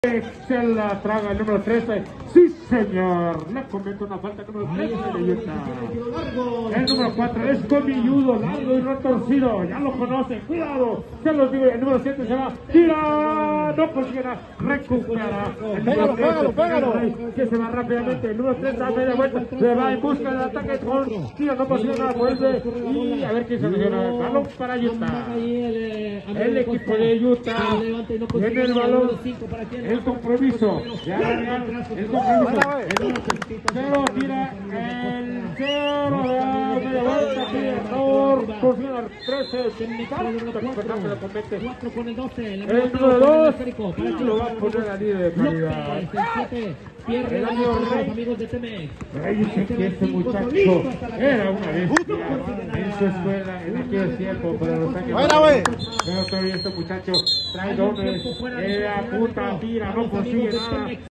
Se la traga el número 13. Sí, señor. Le comete una falta número 13 de Utah. El número 4 es comilludo, largo y retorcido. Ya lo conocen. Cuidado. Se los digo. El número 7 se va. Tira. No consigue recuperar. El número 3 que se va rápidamente. El número 3 da media vuelta. Se va en busca del ataque con tira. No consigue nada. Vuelve. Y a ver quién soluciona. El balón para Utah. El equipo de Utah. Tiene el balón. El compromiso, ya el compromiso, cero tira el cero, media vuelta, tira error, consigue 13, lo comete, el número 2, y lo va a poner a líder de calidad. El año Rey dice que este muchacho era una bestia en su escuela en aquel tiempo, pero los años pero todavía este muchacho trae dones, apunta, tira, no consigue nada.